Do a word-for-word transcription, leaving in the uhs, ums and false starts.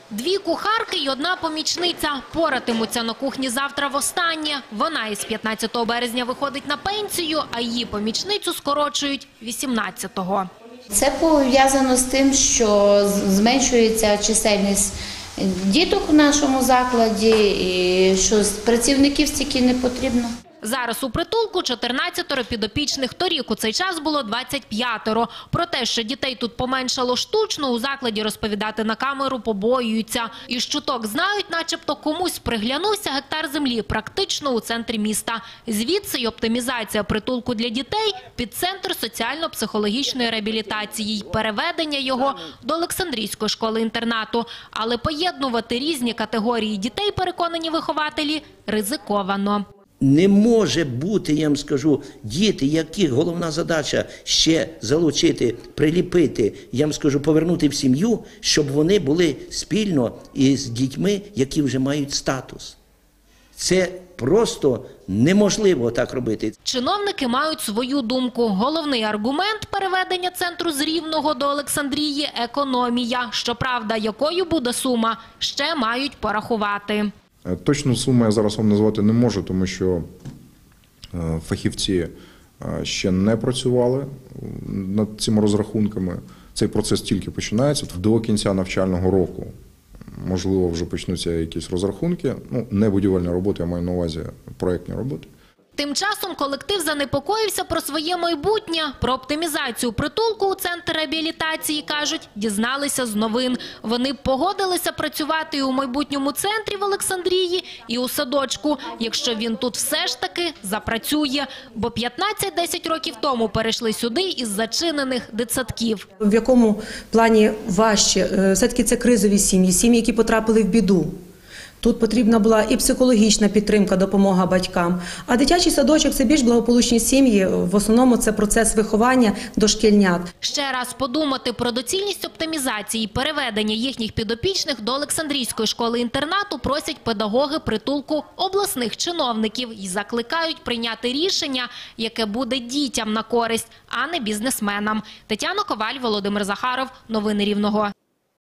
Дві кухарки й одна помічниця поратимуться на кухні завтра востаннє. Вона із п'ятнадцятого березня виходить на пенсію, а її помічницю скорочують вісімнадцятого. Це пов'язано з тим, що зменшується чисельність діток в нашому закладі і що працівників стільки не потрібно. Зараз у притулку чотирнадцятеро підопічних, торік у цей час було двадцять п'ятеро. Про те, що дітей тут поменшало штучно, у закладі розповідати на камеру побоюються. І щуток знають, начебто комусь приглянувся гектар землі практично у центрі міста. Звідси й оптимізація притулку для дітей під центр соціально-психологічної реабілітації й переведення його до Олександрійської школи-інтернату. Але поєднувати різні категорії дітей, переконані вихователі, ризиковано. Не може бути, я вам скажу, діти, яких головна задача ще залучити, приліпити, я вам скажу, повернути в сім'ю, щоб вони були спільно із дітьми, які вже мають статус. Це просто неможливо так робити. Чиновники мають свою думку. Головний аргумент переведення центру з Рівного до Олександрії – економія. Щоправда, якою буде сума, ще мають порахувати. Точну суму я зараз вам назвати не можу, тому що фахівці ще не працювали над цими розрахунками. Цей процес тільки починається. До кінця навчального року, можливо, вже почнуться якісь розрахунки. Ну, не будівельні роботи, я маю на увазі проєктні роботи. Тим часом колектив занепокоївся про своє майбутнє. Про оптимізацію притулку у центр реабілітації, кажуть, дізналися з новин. Вони погодилися працювати і у майбутньому центрі в Олександрії, і у садочку, якщо він тут все ж таки запрацює. Бо п'ятнадцять-десять років тому перейшли сюди із зачинених дитсадків. В якому плані важче? Все-таки це кризові сім'ї, сім'ї, які потрапили в біду. Тут потрібна була і психологічна підтримка, допомога батькам. А дитячий садочок – це більш благополучні сім'ї. В основному це процес виховання дошкільнят. Ще раз подумати про доцільність оптимізації і переведення їхніх підопічних до Олександрійської школи-інтернату просять педагоги притулку обласних чиновників і закликають прийняти рішення, яке буде дітям на користь, а не бізнесменам. Тетяна Коваль, Володимир Захаров. Новини Рівного.